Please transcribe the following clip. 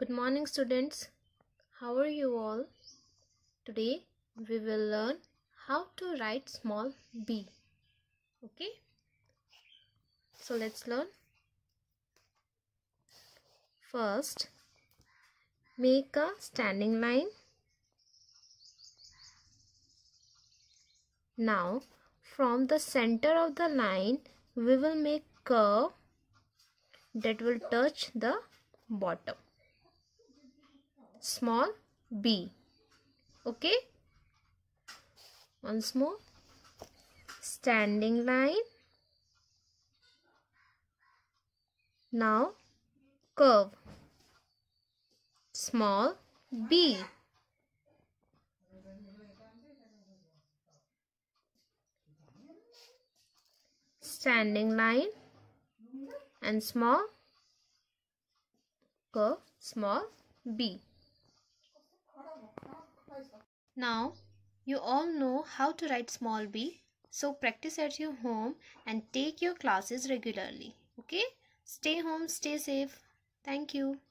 Good morning, students. How are you all? Today we will learn how to write small b. Okay? So let's learn. First, make a standing line. Now, from the center of the line, we will make curve that will touch the bottom. Small b. Okay? Once more. Standing line. Now, curve. Small b. Standing line and small curve, small b. Now you all know how to write small b, so practice at your home and take your classes regularly. Okay? Stay home, stay safe. Thank you.